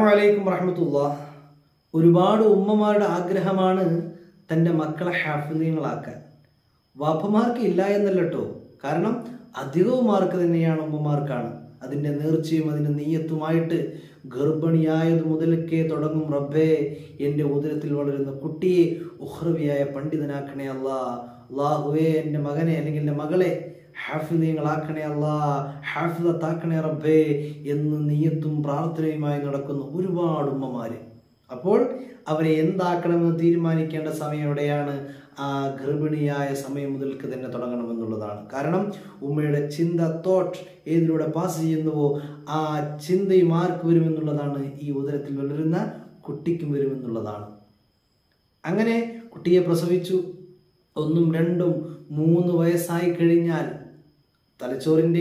അലൈക്കും വറഹ്മത്തുള്ളാഹ്. ഒരുപാട് ഉമ്മമാരുടെ ആഗ്രഹമാണ് തൻ്റെ മക്കളെ ഹാഫിളീങ്ങളാക്കാൻ. വാപ്പമാർക്ക് ഇല്ല എന്നല്ല കേട്ടോ, കാരണം അധികവും മാർക്ക് തന്നെയാണ് ഉമ്മമാർക്കാണ്. അതിൻ്റെ നേർച്ചയും അതിൻ്റെ നീയത്തുമായിട്ട് ഗർഭിണിയായത് മുതൽക്കേ തുടങ്ങും, റബ്ബേ എൻ്റെ ഉദരത്തിൽ വളരുന്ന കുട്ടിയെ ഉഖ്റവിയായ പണ്ഡിതനാക്കണേ അല്ലാ, അല്ലാഹുവേ എൻ്റെ മകനെ അല്ലെങ്കിൽ എൻ്റെ മകളെ ഹാഫിളീങ്ങളാക്കണേ അല്ലാ, ഹാഫിളത്താക്കണേ റബ്ബേ എന്ന് നീയത്തും പ്രാർത്ഥനയുമായി നടക്കുന്ന ഒരുപാട് ഉമ്മമാർ. അപ്പോൾ അവരെ എന്താക്കണമെന്ന് തീരുമാനിക്കേണ്ട സമയം എവിടെയാണ്? ആ ഗർഭിണിയായ സമയം മുതൽക്ക് തന്നെ തുടങ്ങണമെന്നുള്ളതാണ്. കാരണം ഉമ്മയുടെ ചിന്ത, തോട്ട് ഏതിലൂടെ പാസ് ചെയ്യുന്നുവോ ആ ചിന്തയും ആർക്ക് വരുമെന്നുള്ളതാണ്, ഈ ഉദരത്തിൽ വളരുന്ന കുട്ടിക്കും വരുമെന്നുള്ളതാണ്. അങ്ങനെ കുട്ടിയെ പ്രസവിച്ചു, 1, 2, 3 വയസ്സായി കഴിഞ്ഞാൽ തലച്ചോറിൻ്റെ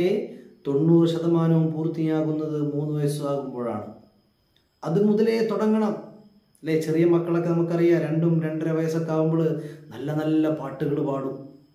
90% പൂർത്തിയാകുന്നത് 3 വയസ്സാകുമ്പോഴാണ്. അത് മുതലേ തുടങ്ങണം അല്ലേ? ചെറിയ മക്കളൊക്കെ നമുക്കറിയാം, 2, 2.5 വയസ്സൊക്കെ ആകുമ്പോൾ നല്ല നല്ല പാട്ടുകൾ പാടും.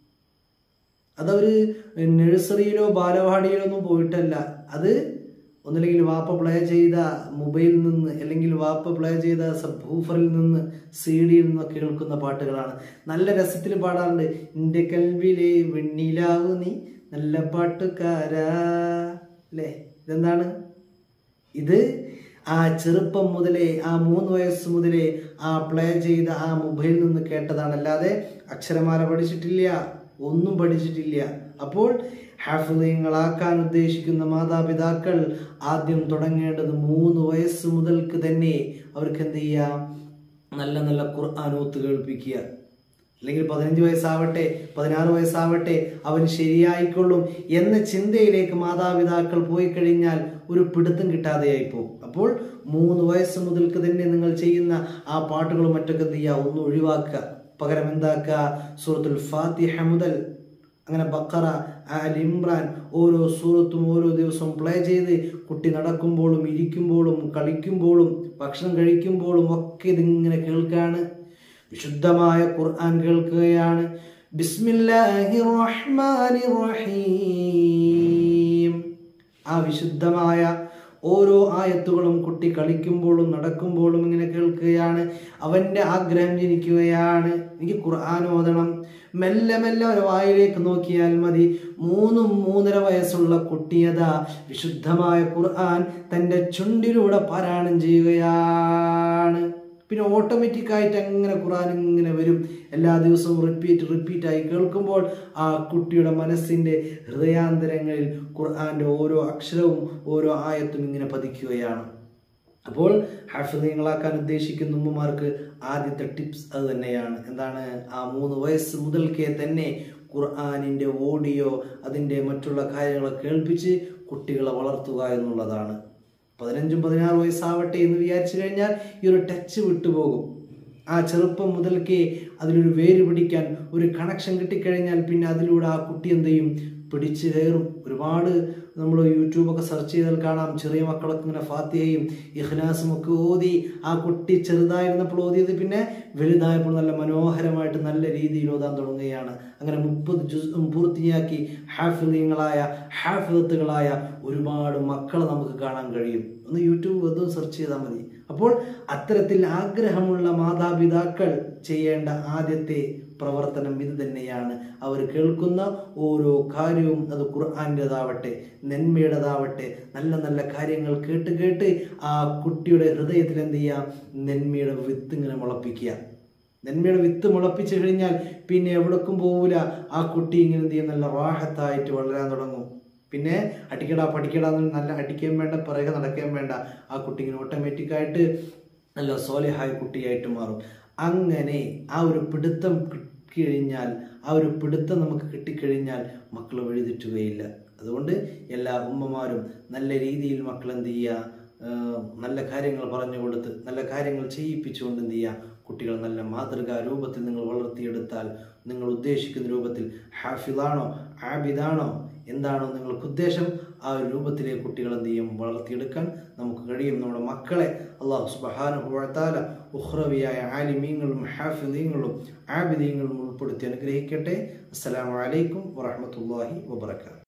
അതവർ നഴ്സറിയിലോ ബാലവാടിയിലോ ഒന്നും പോയിട്ടല്ല, അത് ഒന്നില്ലെങ്കിൽ വാപ്പ പ്ലേ ചെയ്ത മൊബൈലിൽ നിന്ന് അല്ലെങ്കിൽ വാപ്പ പ്ലേ ചെയ്ത സബ്വൂഫറിൽ നിന്ന് CD-യിൽ നിന്നൊക്കെ കേൾക്കുന്ന പാട്ടുകളാണ്. നല്ല രസത്തിൽ പാടാറുണ്ട്. എൻ്റെ കൽവിലെ വെണ്ണിലാവ് നീ നല്ല പാട്ടുകാരാ അല്ലേ? ഇതെന്താണ്? ഇത് ആ ചെറുപ്പം മുതലേ, ആ 3 വയസ്സ് മുതലേ ആ പ്ലേ ചെയ്ത ആ മൊബൈലിൽ നിന്ന് കേട്ടതാണ്, അല്ലാതെ അക്ഷരമാല പഠിച്ചിട്ടില്ല, ഒന്നും പഠിച്ചിട്ടില്ല. അപ്പോൾ ഹാഫിളീങ്ങളാക്കാൻ ഉദ്ദേശിക്കുന്ന മാതാപിതാക്കൾ ആദ്യം തുടങ്ങേണ്ടത് 3 വയസ്സ് മുതൽക്ക് തന്നെ അവർക്ക് എന്ത് ചെയ്യാം? നല്ല നല്ല ഖുർആൻ ഓത്ത് കേൾപ്പിക്കുക. അല്ലെങ്കിൽ 15 വയസ്സാവട്ടെ, 16 വയസ്സാവട്ടെ, അവൻ ശരിയായിക്കൊള്ളും എന്ന ചിന്തയിലേക്ക് മാതാപിതാക്കൾ പോയി കഴിഞ്ഞാൽ ഒരു പിടുത്തം കിട്ടാതെയായി പോകും. അപ്പോൾ 3 വയസ്സ് മുതൽക്ക് തന്നെ നിങ്ങൾ ചെയ്യുന്ന ആ പാട്ടുകളും മറ്റൊക്കെ എന്ത് ചെയ്യുക? ഒന്ന് ഒഴിവാക്കുക. പകരം എന്താക്കുക? സൂറത്തുൽ ഫാത്തിഹ മുതൽ അങ്ങനെ ബഖറ, ആൽ ഇമ്രാൻ ഓരോ സൂറത്തും ഓരോ ദിവസവും പ്ലേ ചെയ്ത് കുട്ടി നടക്കുമ്പോഴും ഇരിക്കുമ്പോഴും കളിക്കുമ്പോഴും ഭക്ഷണം കഴിക്കുമ്പോഴും ഒക്കെ ഇതിങ്ങനെ കേൾക്കുകയാണ്. വിശുദ്ധമായ ഖുർആൻ കേൾക്കുകയാണ്. ബിസ്മില്ലാഹിർ റഹ്മാനിർ റഹീം. ആ വിശുദ്ധമായ ഓരോ ആയത്തുകളും കുട്ടി കളിക്കുമ്പോഴും നടക്കുമ്പോഴും ഇങ്ങനെ കേൾക്കുകയാണ്. അവൻ്റെ ആഗ്രഹം ജനിക്കുകയാണ്, എനിക്ക് ഖുർആൻ ഓതണം. മെല്ലെ മെല്ലെ ഒരു വായിലേക്ക് നോക്കിയാൽ മതി, 3, 3.5 വയസ്സുള്ള കുട്ടിയതാ വിശുദ്ധമായ ഖുർആൻ തൻ്റെ ചുണ്ടിലൂടെ പാരായണം ചെയ്യുകയാണ്. പിന്നെ ഓട്ടോമാറ്റിക്കായിട്ട് അങ്ങനെ ഖുർആൻ ഇങ്ങനെ വരും. എല്ലാ ദിവസവും റിപ്പീറ്റായി കേൾക്കുമ്പോൾ ആ കുട്ടിയുടെ മനസ്സിൻ്റെ ഹൃദയാന്തരങ്ങളിൽ ഖുർആൻ്റെ ഓരോ അക്ഷരവും ഓരോ ആയത്തും ഇങ്ങനെ പതിക്കുകയാണ്. അപ്പോൾ ഹാഫിളീങ്ങളാക്കാൻ ഉദ്ദേശിക്കുന്ന ഉമ്മമാർക്ക് ആദ്യത്തെ ടിപ്സ് അത് തന്നെയാണ്. എന്താണ്? ആ 3 വയസ്സ് മുതൽക്കേ തന്നെ ഖുർആനിൻ്റെ ഓഡിയോ, അതിൻ്റെ മറ്റുള്ള കാര്യങ്ങളൊക്കെ കേൾപ്പിച്ച് കുട്ടികളെ വളർത്തുക എന്നുള്ളതാണ്. 15, 16 വയസ്സാവട്ടെ എന്ന് വിചാരിച്ചു കഴിഞ്ഞാൽ ഈ ഒരു ടച്ച് വിട്ടുപോകും. ആ ചെറുപ്പം മുതൽക്കേ അതിലൊരു വേര് പിടിക്കാൻ, ഒരു കണക്ഷൻ കിട്ടിക്കഴിഞ്ഞാൽ പിന്നെ അതിലൂടെ ആ കുട്ടി എന്ത് ചെയ്യും? പിടിച്ചു കയറും. ഒരുപാട് നമ്മൾ യൂട്യൂബൊക്കെ സെർച്ച് ചെയ്താൽ കാണാം, ചെറിയ മക്കളൊക്കെ ഇങ്ങനെ ഫാത്തിഹയും ഇഖ്ലാസും ഒക്കെ ഓതി. ആ കുട്ടി ചെറുതായിരുന്നപ്പോൾ ഓതിയത് പിന്നെ വലുതായപ്പോൾ നല്ല മനോഹരമായിട്ട് നല്ല രീതിയിൽ ഓതാൻ തുടങ്ങുകയാണ്. അങ്ങനെ 30 ജുസും പൂർത്തിയാക്കി ഹാഫിളീങ്ങളായ ഹാഫിളത്തുകളായ ഒരുപാട് മക്കളെ നമുക്ക് കാണാൻ കഴിയും. ഒന്ന് യൂട്യൂബ് അതും സെർച്ച് ചെയ്താൽ മതി. അപ്പോൾ അത്തരത്തിൽ ആഗ്രഹമുള്ള മാതാപിതാക്കൾ ചെയ്യേണ്ട ആദ്യത്തെ പ്രവർത്തനം ഇത് തന്നെയാണ്. അവർ കേൾക്കുന്ന ഓരോ കാര്യവും അത് ഖുർആൻ്റെതാവട്ടെ, നന്മയുടേതാവട്ടെ, നല്ല നല്ല കാര്യങ്ങൾ കേട്ട് ആ കുട്ടിയുടെ ഹൃദയത്തിൽ എന്ത് ചെയ്യുക? നന്മയുടെ വിത്ത് ഇങ്ങനെ മുളപ്പിക്കുക. നന്മയുടെ വിത്ത് മുളപ്പിച്ചു കഴിഞ്ഞാൽ പിന്നെ എവിടേക്കും പോവില്ല. ആ കുട്ടി ഇങ്ങനെ എന്ത് ചെയ്യും? നല്ല റാഹത്തായിട്ട് വളരാൻ തുടങ്ങും. പിന്നെ അടിക്കടാ പഠിക്കടാ നല്ല അടിക്കാൻ വേണ്ട, പിറകെ നടക്കാൻ വേണ്ട. ആ കുട്ടി ഇങ്ങനെ ഓട്ടോമാറ്റിക്കായിട്ട് നല്ല സോലിഹായ കുട്ടിയായിട്ട് മാറും. അങ്ങനെ ആ ഒരു പിടുത്തം കിട്ടിക്കഴിഞ്ഞാൽ, ആ ഒരു പിടുത്തം നമുക്ക് കിട്ടിക്കഴിഞ്ഞാൽ മക്കൾ വഴിതെറ്റുകയില്ല. അതുകൊണ്ട് എല്ലാ ഉമ്മമാരും നല്ല രീതിയിൽ മക്കൾ എന്ത് ചെയ്യുക? നല്ല കാര്യങ്ങൾ പറഞ്ഞു കൊടുത്ത് നല്ല കാര്യങ്ങൾ ചെയ്യിപ്പിച്ചുകൊണ്ട് എന്ത് ചെയ്യുക? കുട്ടികൾ നല്ല മാതൃകാ രൂപത്തിൽ നിങ്ങൾ വളർത്തിയെടുത്താൽ, നിങ്ങൾ ഉദ്ദേശിക്കുന്ന രൂപത്തിൽ ഹാഫിളാണോ ആബിദാണോ എന്താണോ നിങ്ങൾക്ക് ഉദ്ദേശം, ആ ഒരു രൂപത്തിലെ കുട്ടികൾ എന്ത് ചെയ്യും? വളർത്തിയെടുക്കാൻ നമുക്ക് കഴിയും. നമ്മുടെ മക്കളെ അല്ലാഹു സുബ്ഹാനഹു വ തആല ഉഖ്റവിയായ ആലിമീങ്ങളും ഹാഫിളീങ്ങളും ആബിദീങ്ങളും ഉൾപ്പെടുത്തി അനുഗ്രഹിക്കട്ടെ. അസ്സലാമു അലൈക്കും വറഹ്മത്തുള്ളാഹി വബറകാതുഹു.